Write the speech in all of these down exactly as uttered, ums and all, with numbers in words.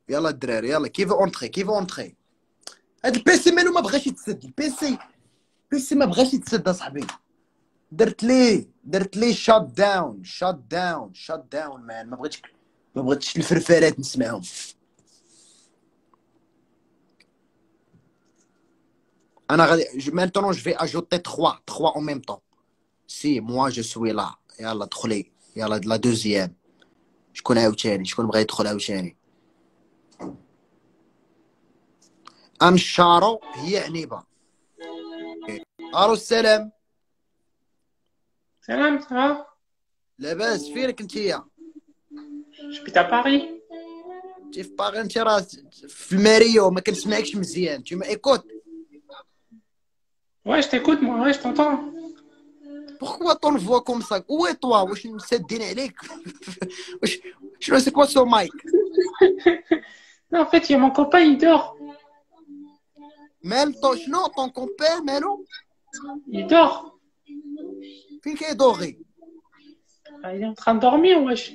يلا الدراري يلا كيف اونتري كيف اونتري. هاد البيسي مالو ما بغاش يتسد البيسي البيسي ما بغاش يتسد اصاحبي. درت ليه درت ليه شات داون شات داون شات داون مان. ما بغيتش ما بغيتش الفرفارات نسمعهم. انا غادي مانتونون جو في اجوتي trois trois en même temps. سي موا جو سوي لا. يلا دخلي يلا لا دوزيام. شكون عاوتاني شكون بغا يدخل عاوتاني؟ انشارو هي عنيبه. الو السلام. سلام سلام. لاباس فينك انتيا؟ J'habite à Paris. انت في باغي انت راه في الماريو ما كنسمعكش مزيان. انت ما ايكوت. Ouais, je t'écoute, moi, ouais, je t'entends. Pourquoi ton voix comme ça? Où est toi? واش مسدين عليك؟ واش شنو سي كوا سو مايك؟ Non, en fait, il y a mon copain, il dort. مال طو شنو طون كومبير مالو؟ Il dort. فين كيدوغي؟ Ah, il est en train de dormir, wesh.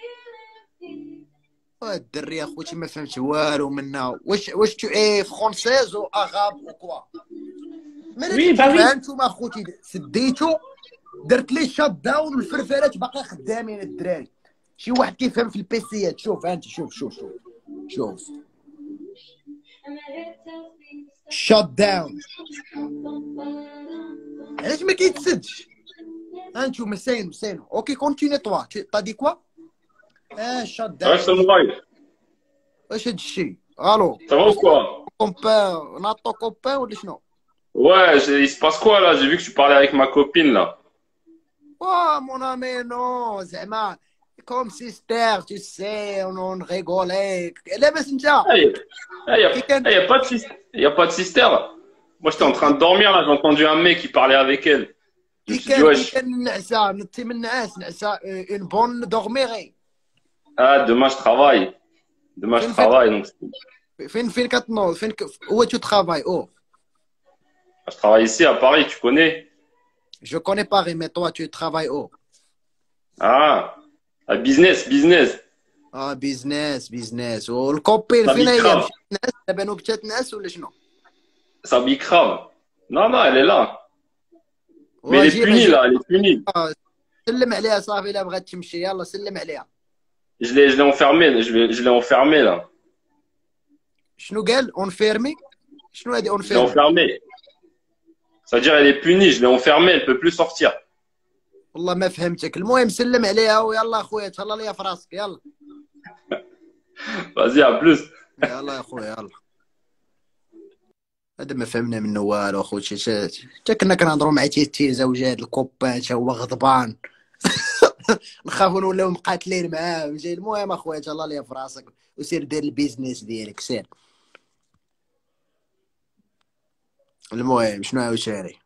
الدري اخوتي ما فهمت والو منها. واش واش تو اي فرونسيز او اغاب او كوا؟ Oui, bah oui. انتوما اخوتي سديتو درت لي شات داون والفرفارات باقي خدامين الدراري. شي واحد كيفهم في البيسيات. شوف انت شوف شوف شوف شوف شات داون. علاش ما كيتسدش؟ انتوما ساينو ساينو. اوكي كونتيني توا تا دي كوا؟ اه شات Ouais, c'est داون. moi. واش هادشي؟ الو Ça va ou quoi? كومبان ناطو كومبان ولا شنو؟ Ouais, j'ai- il se passe quoi là? J'ai vu que tu parlais avec ma copine là. Oh mon ami, non, زعما comme sister, tu sais, on, on rigolait. لاباس انت؟ Hey, hey, y a, كي كان hey, y a pas de sis- y a pas de sister là. Moi j'étais en train de dormir là, j'ai entendu un mec qui parlait avec elle. Je me كي suis dit كان كي wesh. كان نعسى نطي من النعاس نعسى اون بون دورميغي. Ah, demain je travaille. Demain je فين فين travaille donc فين فين كتنوض فين ك... où tu travailles? Oh, je travaille ici à Paris, tu connais? je connais Paris, mais toi tu travailles où? Ah, à business, business. اه بيزنس بيزنس. والكوبين Ça فين هي؟ bicrave. مشات تنعس دابا نوبتها تنعس ولا شنو؟ Ça bicrave. Non, non, elle est là. Mais elle est واجيبها punie جيب. là, elle est punie. آه، سلم عليها صافي. الا بغات تمشي يلا سلم عليها. Je l'ai, je l'ai enfermée, je vais, je l'ai enfermée là. شنو قال اون فيرمي؟ شنو هادي اون Je l'ai فيرمي؟ enfermée. C'est-à-dire elle est punie, je l'ai enfermée, elle peut plus sortir. والله ما فهمتك. المهم سلم عليها ويلا اخويا تهلا ليا في راسك. يلا Vas-y, à plus. يلا يا خويا يلا. هذا ما فهمنا منه والو اخوتي. حتى كنا كنهضروا مع تيتي زوجات الكوبان تا هو غضبان. نخافوا نوليو مقاتلين معاه جاي. المهم اخويا تهلا ليا في راسك وسير دير البيزنس ديالك سير. المهم شنو عاوتاني؟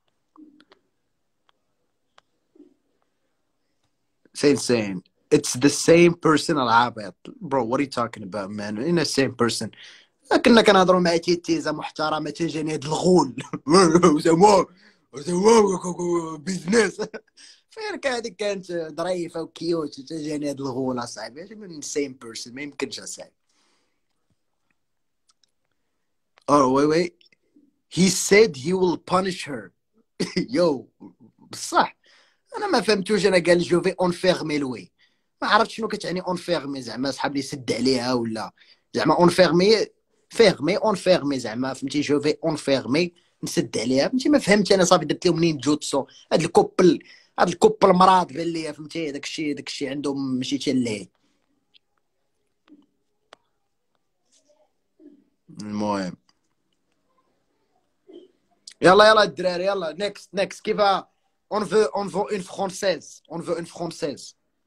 سين سين it's the same person العابط. bro what are you talking about man in the same person. كنا كنهضروا مع تيتيزا محترمه تجاني هاد الغول. زعما زعما بيزنس. فين هذيك كانت ظريفه وكيوت تجاني هاد الغول اصاحبي. من same person ما يمكنش اصاحبي. oh wait wait he said he will punish her. yo بصح انا ما فهمتوش. انا قال جو في اون فيرمي لوي. ما عرفتش شنو كتعني اون فيرمي. زعما صحاب لي سد عليها ولا زعما اون فيرمي فيرمي اون فيرمي زعما فهمتي. جو في اون فيرمي نسد عليها فهمتي. ما فهمتش انا صافي. درت لهم منين جوتسو. هاد الكوبل هاد الكوبل مراد بان ليا فهمتي. داك الشيء داك الشيء عندهم ماشي حتى ليه. المهم يلا يلا الدراري يلا نيكست نيكست. كيف on veut on veut une française on veut une française.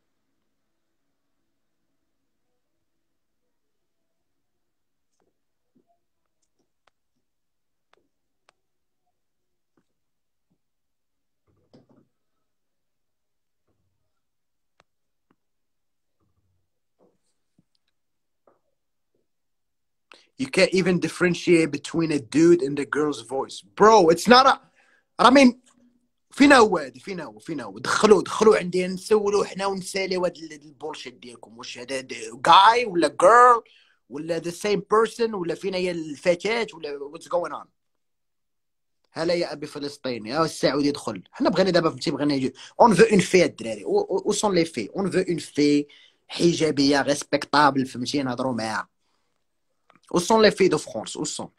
You can't even differentiate between a dude and a girl's voice. Bro, it's not a... I mean, فينا هو هادي فينا هو فينا هو دخلوا دخلوا عندي نسولوا حنا ونساليو هاد البولشيت ديالكم. واش هذا جاي ولا جيرل ولا the same person ولا فينا هي الفتاة ولا what's going on. هلا يا ابي فلسطيني ها السعودي يدخل. حنا بغينا دابا فهمتي بغينا يجي اون فو اون في الدراري و سون لي في اون فو اون في حجابيه ريسبكتابل فهمتي نهضروا معاها و سون لي في دو فرانس و سون.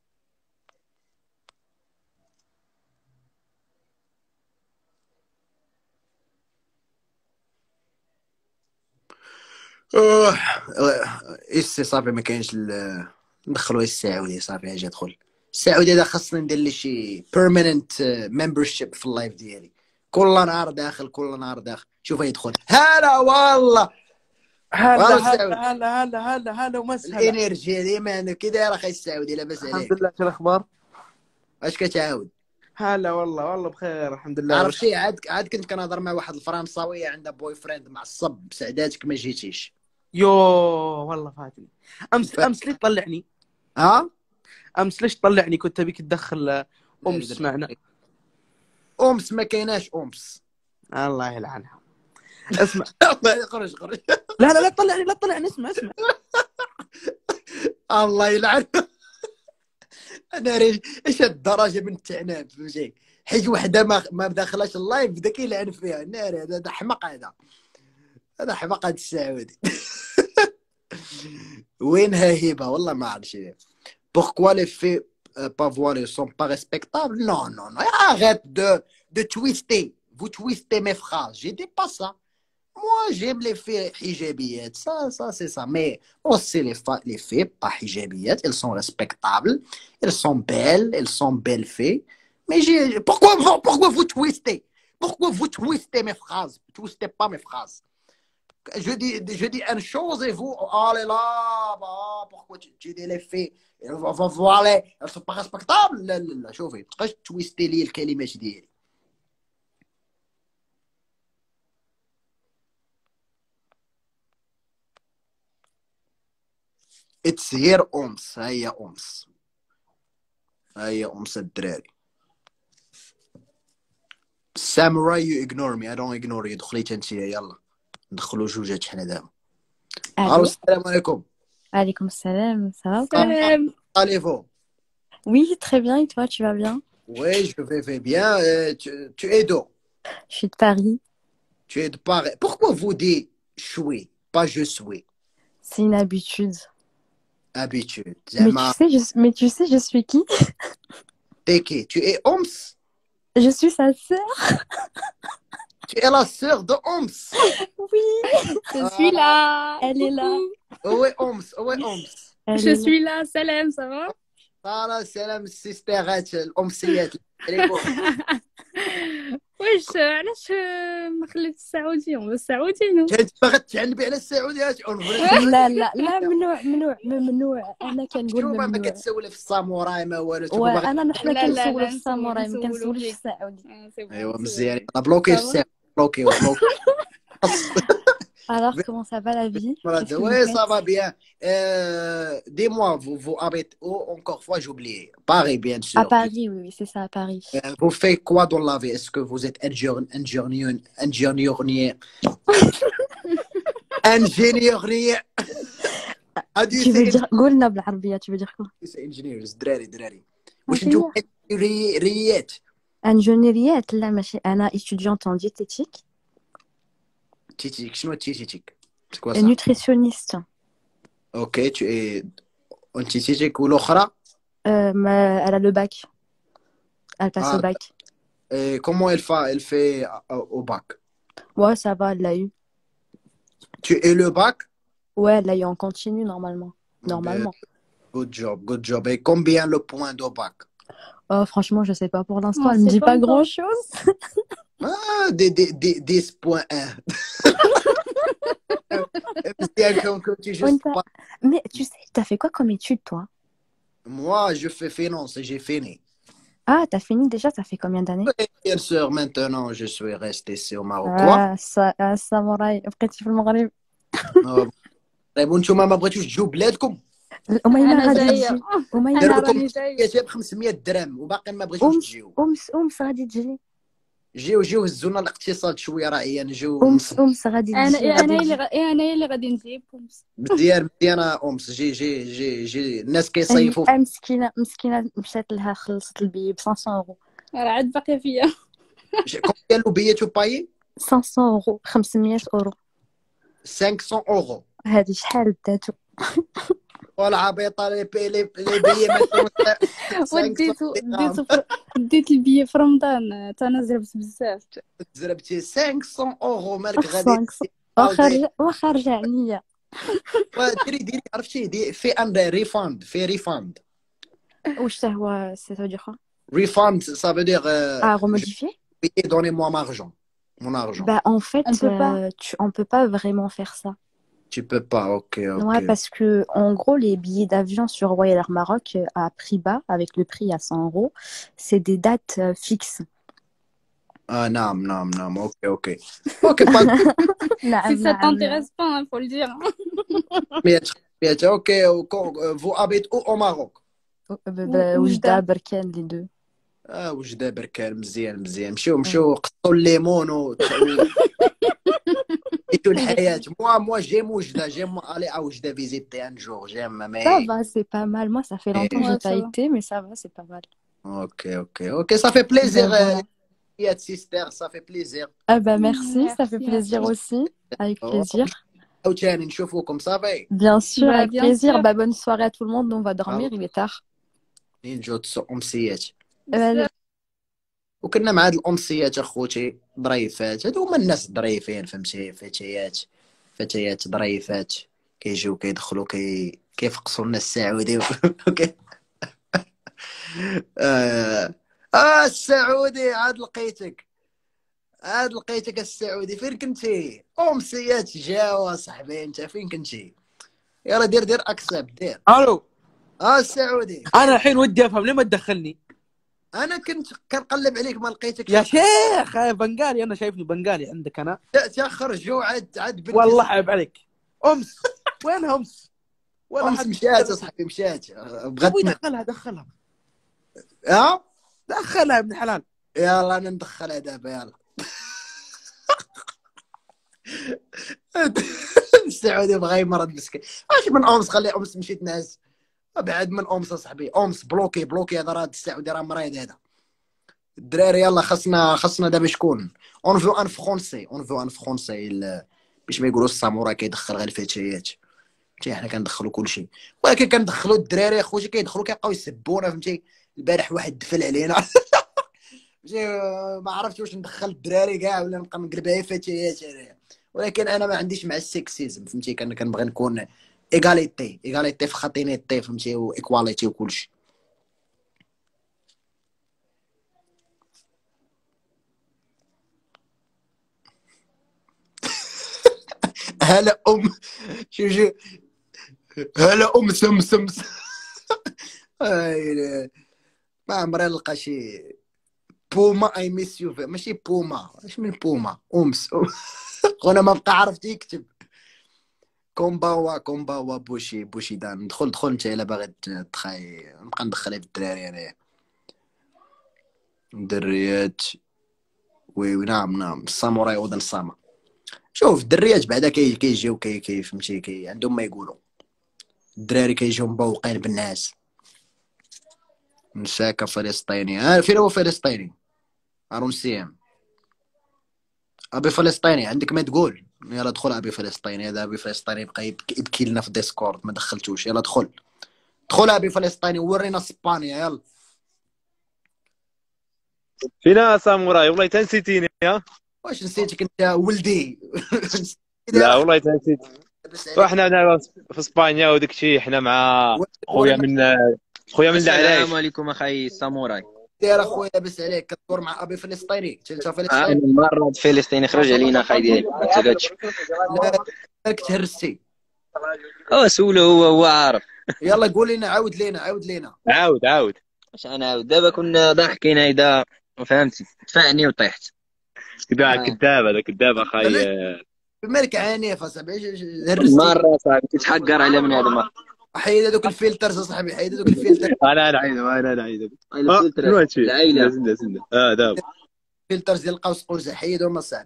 ايش صافي ما كاينش ندخلوا السعودي صافي اجي ادخل السعودي هذا خاصنا ندير لي شي بيرمننت ممبرشيب في اللايف ديالي كل نهار داخل كل نهار داخل شوف يدخل هلا والله هلا هلا هلا هلا هلا هلا ومسهلا الانرجي ديما كي داير اخي السعودي لاباس عليك؟ الحمد لله. شنو الاخبار؟ اش كتعاود؟ هلا والله والله بخير الحمد لله. عرفت شي عاد عاد كنت كنهضر مع واحد الفرنساويه عندها بوي فريند معصب بسعداتك ما جيتيش. يو والله فاتني امس ف... امس ليش طلعني؟ ها امس ليش طلعني؟ كنت ابيك تدخل امس معنا. امس ما كايناش امس الله يلعنها. اسمع خرج خرج لا لا لا تطلعني لا تطلعني اسمع اسمع الله يلعن. انا ريش ايش الدرجه من التعناب فهمتي حيت وحده ما ما داخلاش اللايف بدا كيلعن فيها ناري. هذا حمق هذا هذا حمق هذا السعودي. وينها هبه والله ما عرفتش. Pourquoi les faits euh, pas voilés sont pas respectables? Non, non, non. Arrête de, de twister. Vous twistez mes phrases. Je dis pas ça. Moi, j'aime les faits hijabiyat. Ça, ça, c'est ça. Mais aussi les, les faits pas hijabiyat. Elles sont respectables. Elles sont belles. Elles sont belles faits. Mais j'ai... Pourquoi, pourquoi vous twistez? Pourquoi vous twistez mes phrases? Vous twistez pas mes phrases. Je dis, je dis une chose et vous, allez là, bah, pourquoi tu, tu dis les faits? Voilà, elles sont pas respectables. لا لا لا شوفي متبقاش تويستي لي الكلمات ديالي. It's here أمس. هيا أمس هيا أمس الدراري. Samurai you ignore me I don't ignore you. دخليت انت يلا ندخلوا جوجات حنا دابا. الو السلام عليكم. Alaikum salam, ça va? Salam. Allez-vous? Oui, très bien. Et toi, tu vas bien? Oui, je vais bien. Euh, tu, tu es d'où? Je suis de Paris. Tu es de Paris. Pourquoi vous dites je suis, pas je suis? C'est une habitude. Habitude. Mais tu sais, je, mais tu sais, je suis qui? T'es qui? Tu es Oms? Je suis sa sœur. Tu es la sœur de Oms? Oui. Je suis là. Elle est là. Où est Oms? Où est Oms? Elle Je suis là. Salam, ça va? Salam, salam, sistérات الأمسيات. واش علاش ما خليت السعودي؟ هو السعودي نو كنت باغا تعنبي على السعوديات. لا لا لا ممنوع ممنوع ممنوع. انا كنقول ممنوع. ما كتسولي في الساموراي ما والو. انا نحن كنسولو في الساموراي ما كنسولوش في السعودي. ايوا مزيان. انا بلوكي السعودي. بلوكي بلوكي. Alors, comment ça va la vie? Oui, ça va bien. Euh, Dis-moi, vous, vous habitez où? Encore fois, j'ai oublié. Paris, bien sûr. À Paris, oui, oui c'est ça, à Paris. Euh, vous faites quoi dans la vie? Est-ce que vous êtes ingénieur, ingénieur, ingénieur, ingénieur? Tu veux dire قولنا بالعربية. Tu veux dire quoi? C'est ingénieur. دراري دراري. واش نتو ingénieur? ingénieur لا ماشي. أنا étudiante en diététique. Titik, شنو تيتيك؟ C'est quoi ça? Nutritionniste. Ok, tu es en diététique ou l'autre? Euh, mais elle a le bac. Elle passe Ah, au bac. Et comment elle fait, elle fait au bac? Ouais, ça va, elle l'a eu. Tu es le bac? Ouais, elle l'a eu en continu normalement. Normalement. Ben, good job, good job. Et combien le point de bac? Oh, franchement, je sais pas pour l'instant. Oh, elle me dit pas pas grand chose. Ah, des, des, des, dix point un. Mais tu sais, t'as fait quoi comme étude, toi? Moi, je fais finance et j'ai fini. Ah, t'as fini déjà? Ça fait combien d'années? Bien sûr, maintenant, je suis resté ici au Maroc. Ah, ça, samouraï. بقيتي في المغرب. طيب وانتم ما بغيتوش تجيو بلادكم؟ أميمة غادي تجي. أميمة راني جاية. جايب خمسمية درهم وباقي ما بغيتوش تجيو. أمس أمس غادي تجي. جيو جيو هزونا الاقتصاد شويه راهي نجيو أمس أمس غادي انا تجي انا غادي اللي تجي. غ... انا اللي غادي نجيب أمس. مزيان مزيان امس جي جي جي جي الناس هي كيصيفوا مسكينة مسكينة مشات لها خلصت البي ب خمسمية اورو. راه عاد باقيه فيا. كومبيان لو بيي تو باي خمسمية اورو خمسمية اورو. خمسمية اورو هادي شحال بداتو. ولا عبيطه لي بي لي لي بيي مثلا خمسمية وديتو درهم. ديتو فر... ديت البيا في رمضان تا انا زربت بزاف. زربتي خمسمية اورو مالك غادي خمسمية واخا رجع واخا رجع نية. وديري ديري عرفتي دي في ان ريفاند في ريفاند واش تا هو سي تو دير ريفاند ça veut dire euh, à je remodifier? vais donner moi mon argent mon argent. Bah en fait On peut pas. euh, tu, on peut pas vraiment faire ça. Tu peux pas, ok, ok. Ouais, parce que en gros les billets d'avion sur Royal Air Maroc euh, à prix bas avec le prix à cent euros, c'est des dates euh, fixes. Ah non, non, non, ok, ok. Ok, pas de نعم Si ça نعم نعم. t'intéresse pas, hein, faut le dire. bien, bien, ok. Vous habitez où au Maroc? ب- ب- وجدة بركان les deux. اه وجده بركان مزيان مزيان مشيو مشيو قصوا الليمون و عيشوا الحياة. moi moi j'aime وجده j'aime aller à وجده visiter un jour j'aime Ça mais va, c'est pas mal. Moi, ça fait longtemps que Ouais, j'ai pas ça va. été, mais ça va, c'est pas mal. ok ok ok ça fait plaisir Ben voilà. يا sister ça fait plaisir. Ah bah merci, ça fait Merci, plaisir merci. aussi. Avec Oh. plaisir. عاوتاني نشوفوكم صافي. Bien sûr, Bah, avec bien plaisir. sûr. Bah bonne soirée à tout le monde. On va dormir, Ah. il est tard. نجيو تسوق امسيات Euh, وكنا مع هاد الامسيات اخوتي ظريفات. هادو هما الناس ظريفين فهمتي فتيات فتيات ظريفات كيجيو كيدخلوا كي كيفقصوا لنا السعودي اوكي. اه آه، السعودي عاد لقيتك عاد لقيتك السعودي فين كنتي؟ امسيات جاوا صاحبي انت فين كنتي؟ يلا دير دير اكسب دير. الو اه السعودي انا الحين ودي افهم ليه ما تدخلني انا كنت كنقلب عليك ما لقيتك يا شيخ؟ بنغالي انا شايفني بنغالي عندك انا تاخر جو عاد عاد بنتي والله عيب عليك. امس وينها امس؟ ولا امس حد مشات يا صاحبي مشات بغات ابوي دخلها دخلها ها دخلها يا ابن الحلال. يلا انا ندخلها دابا يلا. السعودي بغا يمرض مسكين. اش من امس خلي امس مشيت نعس بعد من امس اصاحبي امس بلوكي بلوكي هذا راه السعودي راه مريض هذا. الدراري يلا خاصنا خاصنا دابا شكون اون فو ان فرونسي اون فو ان فرونسي باش ما يقولوا الساموراي كيدخل غير الفتيات فهمتي. حنا كندخلوا كلشي ولكن كندخلوا الدراري اخوتي كيدخلوا كيبقاو يسبونا فهمتي. البارح واحد دفل علينا فهمتي ما عرفتش واش ندخل الدراري كاع ولا نبقى نقلبها فتيات انايا. ولكن انا ما عنديش مع السكسيزم فهمتي. كنبغي نكون ايغاليتي ايغاليتي في خاطينيتي فهمتي وايكواليتي وكلشي. هلا ام شو شو هلا ام سمسم. ما عمري نلقى شي بوما اي ميس يو ماشي بوما. اش من بوما امس خونا ما بقى عرفت يكتب كومباوا كومباوا بوشي بوشي دان. دخل دخل انت الا باغي تخاي نبقى ندخلها في الدراري انايا الدريات. وي وي نعم نعم الساموراي ودن الساما. شوف الدريات بعدا كي كيجيو كي كي فهمتي كي عندهم ما يقولوا. الدراري كيجيو مبوقين بالناس. نساكا فلسطيني. ها فين هو فلسطيني؟ هارون سيام ابي فلسطيني عندك ما تقول؟ يلا دخل ابي فلسطيني. هذا ابي فلسطيني بقى يبكي لنا في ديسكورد ما دخلتوش. يلا دخل دخل ابي فلسطيني ورينا اسبانيا يلا. فينا ساموراي والله تنسيتيني ها. واش نسيتك انت ولدي؟ لا والله تنسيت. وحنا هنا في اسبانيا وداك الشيء حنا مع خويا من خويا من العرايش. السلام عليكم اخي ساموراي. داير اخويا لاباس عليك كدور مع ابي فلسطيني؟ انت انا فلسطيني مره فلسطيني خرج علينا اخي ديالي ما تقدش. لا راك تهرستي. اه سولو هو هو عارف. يلا قول لنا عاود لينا عاود لينا عاود عاود اش انا عاود دابا كنا ضاحكين هيدا فهمتي تفاعني وطيحت. كذا كذاب هذا كذاب اخي. مالك عنيف اصاحبي هرستي مره صاحبي تتحقر على من هذا ما حيد هذوك الفلترز اصاحبي حيد هذوك الفلتر. انا نعيد انا نعيد الفلتر العائله. اه دابا فلترز ديال القوس قوزه حيدهم اصاحبي.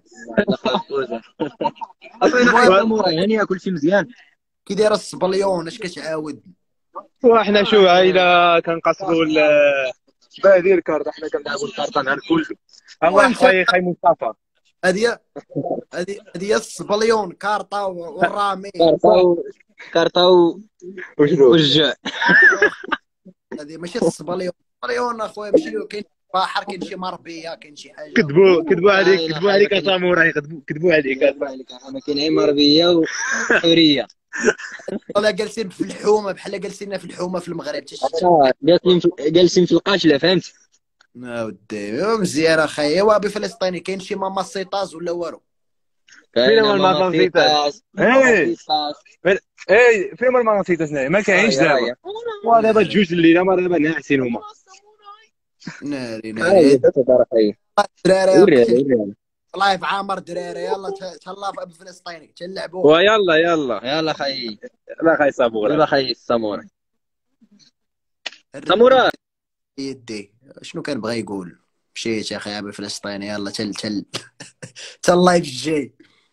اصاحبي اموري هانيه كلشي مزيان. كي داير الصبليون اش كتعاود؟ وحنا شو عائله كنقصبوا بادي الكارت، حنا كنلعبوا الكارت مع الكل. الله يحفظ خاي مصطفى. هذه هذه هذه الصبليون كارطه والرامي كارطه كارطه والجوع. هذه ماشي الصبليون. الصبليون اخويا ماشي كاين بحر، كاين شي مربيه، كاين شي حاجه. كذبوا كذبوا عليك كذبوا عليك يا ساموراي، كذبوا عليك. انا كاين غير مربيه وحوريه. والله جالسين في الحومه بحال جالسين في الحومه في المغرب. جالسين جالسين في القاشله فهمت. اودي مزيان اخاي. ايوا بفلسطيني كاين شي ماما سيطاز ولا والو؟ فين هو المانسيتاس؟ ايه ايه فين هو المانسيتاس؟ ما كاينش دابا. ودابا جوج الليله ما دابا ناعسين هما. ناري ناري دراري لايف عامر دراري. يلا تهلا في فلسطيني تلعبوا. ويلا يلا يلا خي. يلا خاي ساموراي. يلا خي ساموراي. ساموراي يدي شنو كان بغا يقول؟ مشيت يا اخي ابي فلسطيني. يلا تل تل تل اللايف الجاي.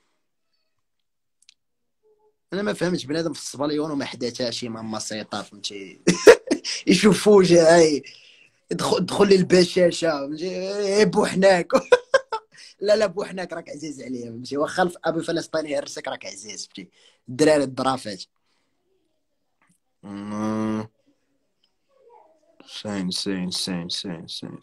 انا ما فهمتش بنادم في الصبليون وما حداتها شي ماما سيطه فهمتي. يشوفوا جاي دخل دخل للبشاشه فهمتي بوحناك. لا لا بوحناك راك عزيز عليا فهمتي. واخا ابي فلسطيني يهرسك راك عزيز فهمتي. الدراري الظرافات. سين سين سين سين سين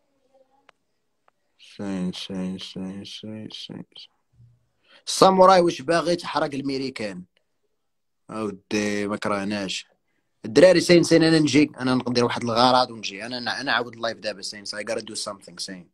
سين سين سين سين سين الساموراي واش باغي تحرق الميريكان؟ اودي ما كرهناش الدراري. سين سين انا نجي، انا ندير واحد الغرض ونجي. انا انا عاود اللايف دابا. سين I gotta do something سين.